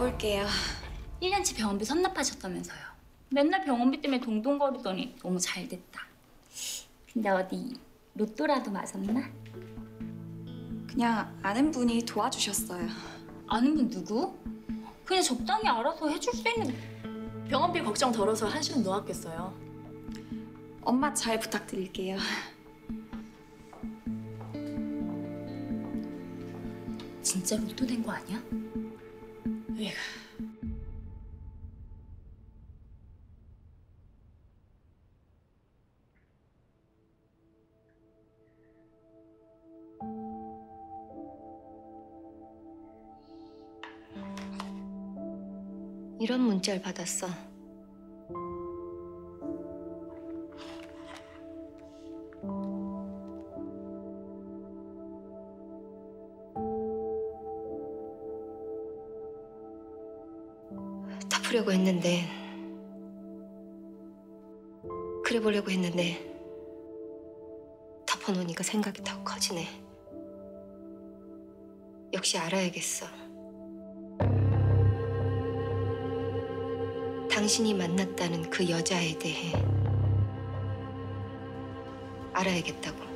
가볼게요. 1년치 병원비 선납하셨다면서요. 맨날 병원비 때문에 동동거리더니 너무 잘 됐다. 근데 어디 로또라도 맞았나? 그냥 아는 분이 도와주셨어요. 아는 분 누구? 그냥 적당히 알아서 해줄 수 있는... 병원비 걱정 덜어서 한시는 놓았겠어요. 엄마 잘 부탁드릴게요. 진짜 로또 된 거 아니야? 에이구. 이런 문자를 받았어. 다 풀려고 했는데, 그래 보려고 했는데 덮어놓으니까 생각이 더 커지네. 역시 알아야겠어. 당신이 만났다는 그 여자에 대해 알아야겠다고.